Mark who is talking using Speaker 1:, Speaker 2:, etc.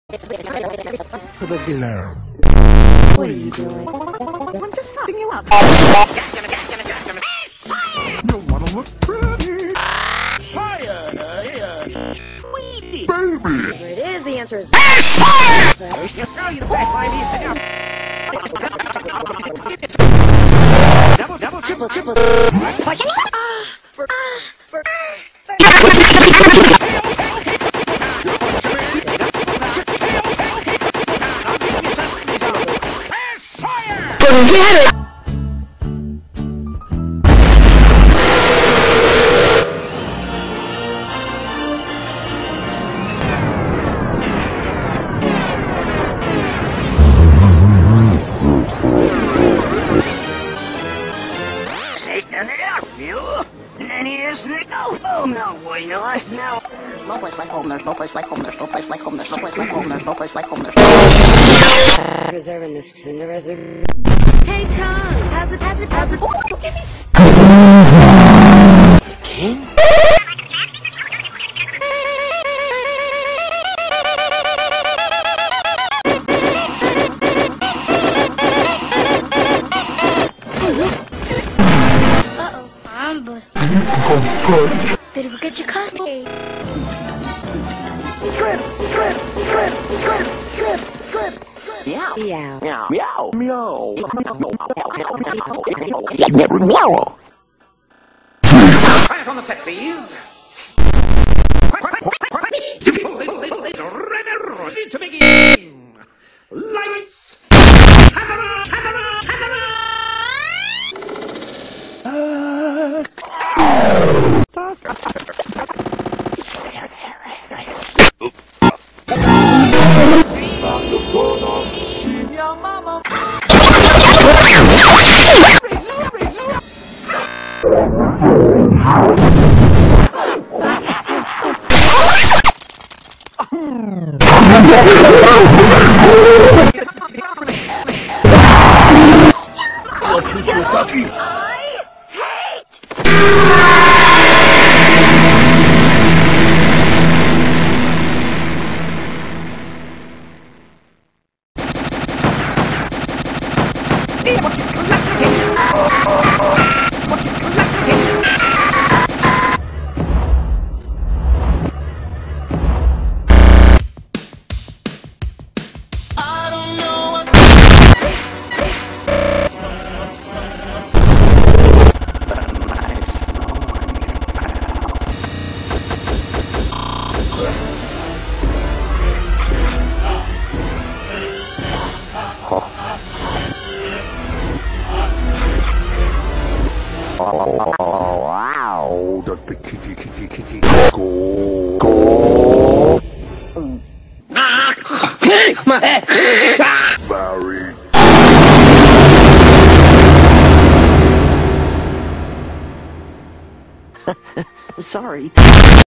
Speaker 1: What are you doing? I'm just fucking you up.
Speaker 2: You wanna look pretty?
Speaker 3: Fire! Sweetie!
Speaker 2: Baby!
Speaker 1: Whatever it is, the answer is
Speaker 3: Fire! Double,
Speaker 1: triple.
Speaker 4: No place like home, there's no place like home, there's no place like home, there's no place like home, there's no place like home, there's
Speaker 1: Preserving this in the reservoir. Hey, Kong! How's it? Oh, give me
Speaker 3: King?
Speaker 5: Uh-oh, I'm busted. Better go get your costume.
Speaker 4: Meow.
Speaker 1: meow.
Speaker 3: Meow! Meow!
Speaker 4: Meow.
Speaker 3: Quiet on the set, please! Ready to begin! Lights! Camera! Your mama!
Speaker 2: Wow, does the kitty go? Very.
Speaker 3: Sorry.